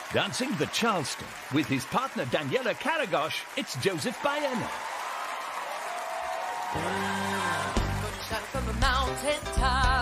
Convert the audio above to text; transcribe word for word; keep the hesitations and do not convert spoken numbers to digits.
Dancing the Charleston with his partner Daniella Karagach, it's Joseph Baena. From the mountain top.